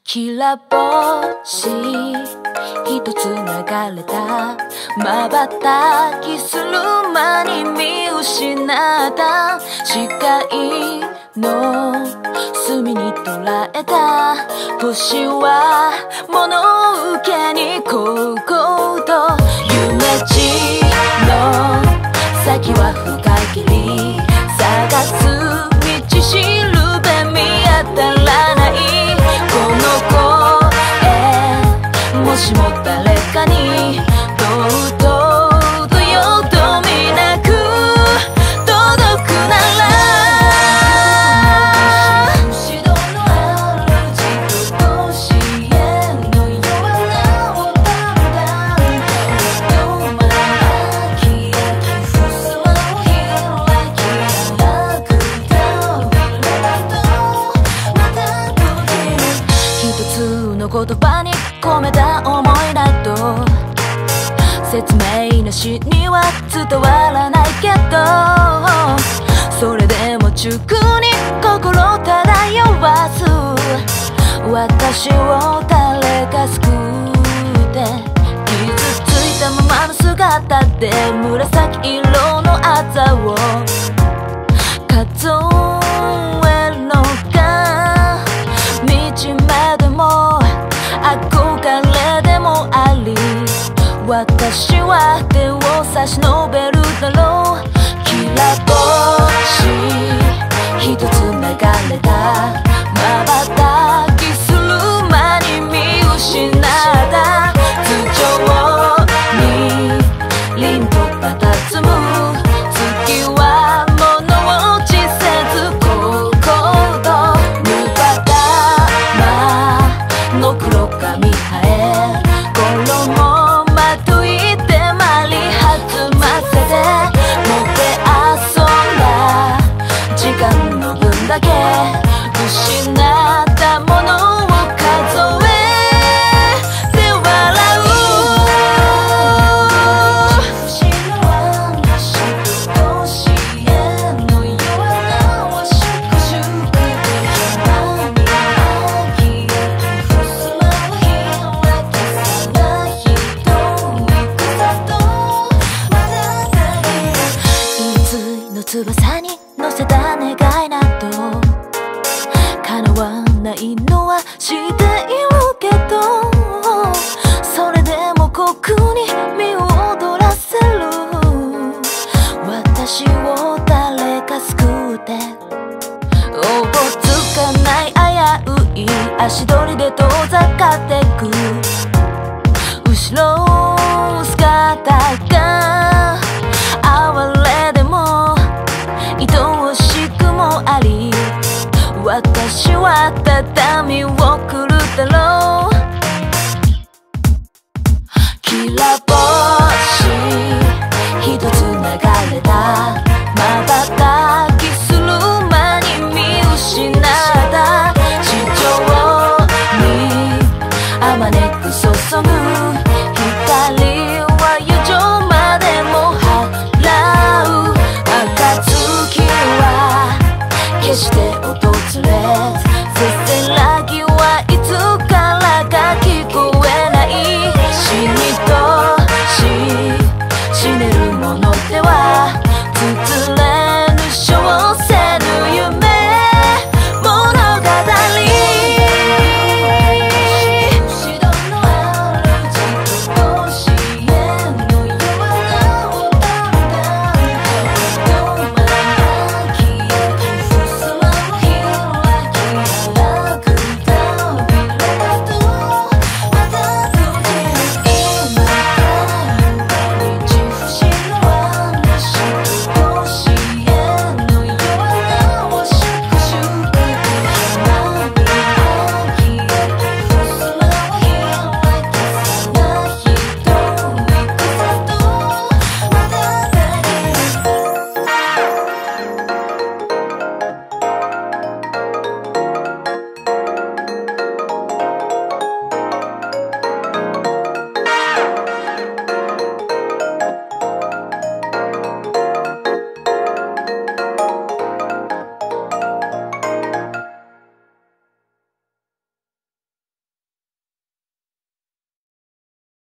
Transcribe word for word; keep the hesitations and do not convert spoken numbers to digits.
きら星一つ流れた瞬きする間に見失った視界の隅に捉えた星は物受けにこうこうと夢地の先は深きり探す道しるべ見当たらないこの声もしも誰かにとうとうとよどみなく届くなら言葉に込めた思いなど説明なしには伝わらないけどそれでも直に心漂わす私を誰か救って傷ついたままの姿で紫色のあざを数えるのか惨めでも憧れでもあり私は手を差し伸べるだろうきら星一つ流れた瞬きする間に見失った頭上に凛と佇む月は物落ちせずこうこうとぬばたまの黒髪生え衣まといてまり弾ませてもてあそんだ時間の分だけ失ったものを数えて笑う星のあのしどしへのようなは粛々と山に消える襖を開けさら瞳草とまだだけいつの翼に乗せた願いなど叶わないのは知っているけどそれでもここに身を躍らせる私を誰か救っておぼつかない危うい足取りで遠ざかってく後ろ姿が哀れでも愛おしくもあり私は畳をくるだろうきら星一つ流れた瞬きする間に見失